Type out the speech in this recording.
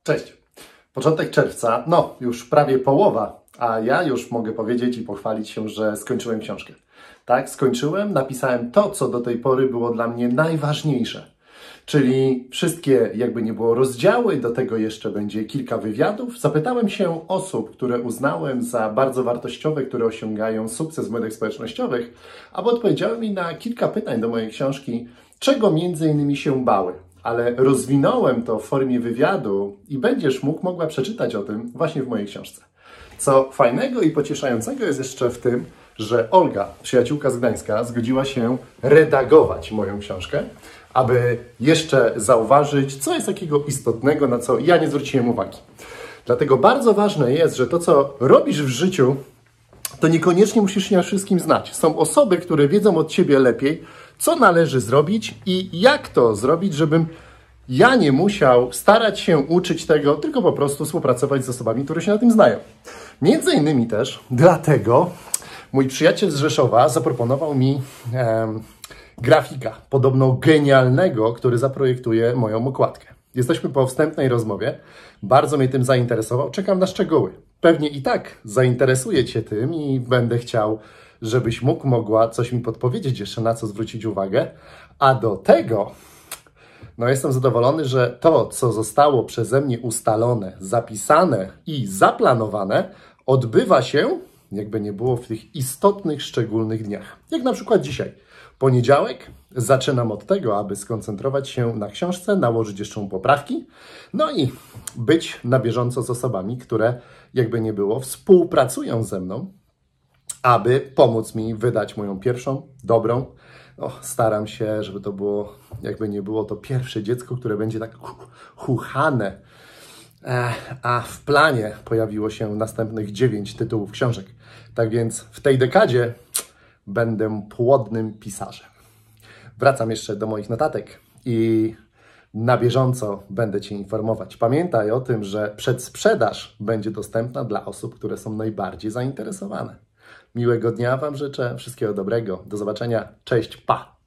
Cześć. Początek czerwca, no już prawie połowa, a ja już mogę powiedzieć i pochwalić się, że skończyłem książkę. Tak, skończyłem, napisałem to, co do tej pory było dla mnie najważniejsze. Czyli wszystkie, jakby nie było, rozdziały, do tego jeszcze będzie kilka wywiadów. Zapytałem się osób, które uznałem za bardzo wartościowe, które osiągają sukces w mediach społecznościowych, aby odpowiedziały mi na kilka pytań do mojej książki, czego między innymi się bały. Ale rozwinąłem to w formie wywiadu i będziesz mogła przeczytać o tym właśnie w mojej książce. Co fajnego i pocieszającego jest jeszcze w tym, że Olga, przyjaciółka z Gdańska, zgodziła się redagować moją książkę, aby jeszcze zauważyć, co jest takiego istotnego, na co ja nie zwróciłem uwagi. Dlatego bardzo ważne jest, że to, co robisz w życiu, to niekoniecznie musisz się na wszystkim znać. Są osoby, które wiedzą od Ciebie lepiej, co należy zrobić i jak to zrobić, żebym ja nie musiał starać się uczyć tego, tylko po prostu współpracować z osobami, które się na tym znają. Między innymi też dlatego mój przyjaciel z Rzeszowa zaproponował mi grafika, podobno genialnego, który zaprojektuje moją okładkę. Jesteśmy po wstępnej rozmowie. Bardzo mnie tym zainteresował. Czekam na szczegóły. Pewnie i tak zainteresuję Cię tym i będę chciał, żebyś mogła coś mi podpowiedzieć jeszcze, na co zwrócić uwagę. A do tego, no jestem zadowolony, że to, co zostało przeze mnie ustalone, zapisane i zaplanowane, odbywa się, jakby nie było, w tych istotnych, szczególnych dniach. Jak na przykład dzisiaj. Poniedziałek zaczynam od tego, aby skoncentrować się na książce, nałożyć jeszcze poprawki, no i być na bieżąco z osobami, które, jakby nie było, współpracują ze mną, aby pomóc mi wydać moją pierwszą, dobrą. Staram się, żeby to było, jakby nie było, to pierwsze dziecko, które będzie tak chuchane. A w planie pojawiło się następnych 9 tytułów książek. Tak więc w tej dekadzie będę płodnym pisarzem. Wracam jeszcze do moich notatek i na bieżąco będę Cię informować. Pamiętaj o tym, że przedsprzedaż będzie dostępna dla osób, które są najbardziej zainteresowane. Miłego dnia Wam życzę, wszystkiego dobrego, do zobaczenia, cześć, pa!